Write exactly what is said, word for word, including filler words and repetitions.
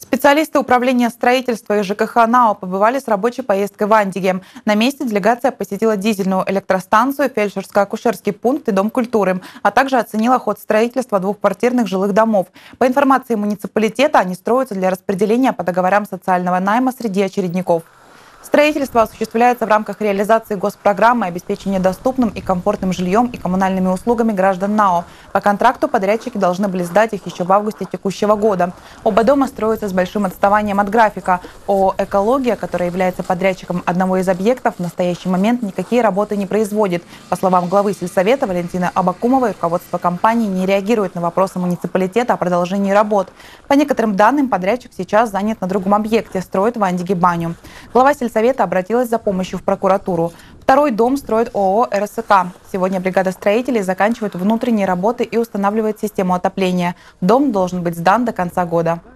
Специалисты управления строительства и ЖКХ НАО побывали с рабочей поездкой в Андиге. На месте делегация посетила дизельную электростанцию, фельдшерско-акушерский пункт и Дом культуры, а также оценила ход строительства двухквартирных жилых домов. По информации муниципалитета, они строятся для распределения по договорам социального найма среди очередников. Строительство осуществляется в рамках реализации госпрограммы обеспечения доступным и комфортным жильем и коммунальными услугами граждан НАО. По контракту подрядчики должны были сдать их еще в августе текущего года. Оба дома строятся с большим отставанием от графика. ООО «Экология», которая является подрядчиком одного из объектов, в настоящий момент никакие работы не производит. По словам главы сельсовета Валентины Абакумовой, руководство компании не реагирует на вопросы муниципалитета о продолжении работ. По некоторым данным, подрядчик сейчас занят на другом объекте, строит в Андиге баню. Глава сельсовета обратилась за помощью в прокуратуру. Второй дом строит ООО «РСК». Сегодня бригада строителей заканчивает внутренние работы и устанавливает систему отопления. Дом должен быть сдан до конца года.